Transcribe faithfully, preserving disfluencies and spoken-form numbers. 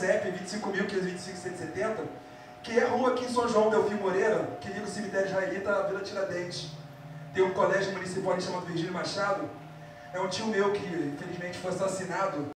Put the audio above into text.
C E P vinte e cinco mil quinhentos e vinte e cinco, cento e setenta, que é a rua aqui em São João Delfim Moreira, que liga o cemitério israelita à Vila Tiradentes. Tem um colégio municipal ali chamado Virgílio Machado. É um tio meu que, infelizmente, foi assassinado